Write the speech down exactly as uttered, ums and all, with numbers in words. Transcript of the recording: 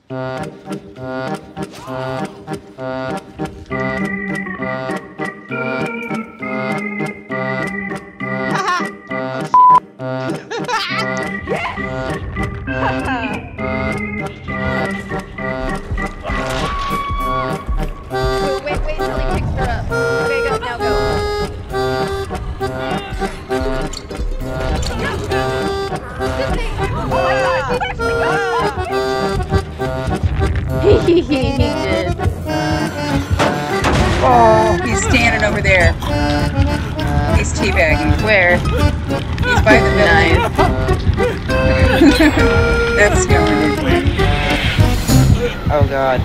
Wait, wait till he picks her up. Okay, go, now go. Oh my gosh, he actually got it! He did. Oh, he's standing over there. He's teabagging. Where? He's by the building. That's going. Oh god.